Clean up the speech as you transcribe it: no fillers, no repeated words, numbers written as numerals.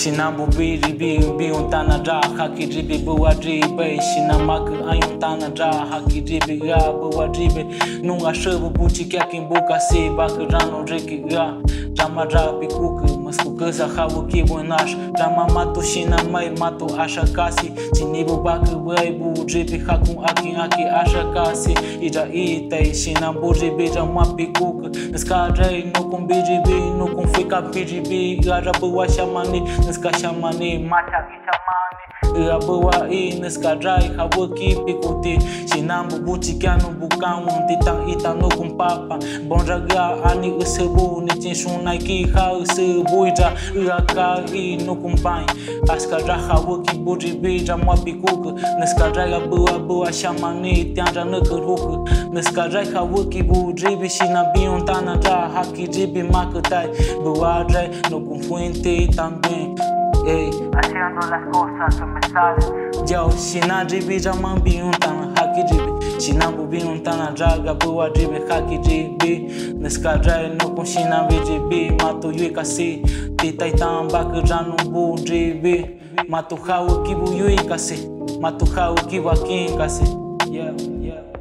Shinambu biribi biuntana dra hakiribi buadribe Shinamaku ayuntana dra hakiribi ga buadribe Nunga shebu buchi kyakin buka si bakurano riki ga Drama dra pikuku maskuka sa hawaki buenash Drama matu shinamai matu ashakasi Chinibu baku buai budribi hakun aki ashakasi Ija itei shinambu ribi drama pikuku Neskadrei nukun biribi nukun fika biribi Gara buwa shamani Neska shamani, machaki shamani Irabuwa neska drai hawaki pikuti Shinambu buchi kyanu bukamu Titang ita nukun papa Bonraga ani usebu Nichin shunai ki ha usebu Ija iraka nukun bain Aska dra hawaki buribi Ramwa pikuku Neska drai buwa shamani Tianra nukur huku Neska drai hawaki buribi Shinabi untana dra haki ribi makutai Buwa drai nukun fuente também haciendo las cosas que me salen. Yo, shina dribi jaman biuntana haki dribi Shinambu biuntana draga buwa dribi haki dribi Neska drai nukun shina dribi Matu yui kasi Titai tambak ranu bu dribi Matu hawu kibu yui kasi Matu hawu kibu akin kasi Yeah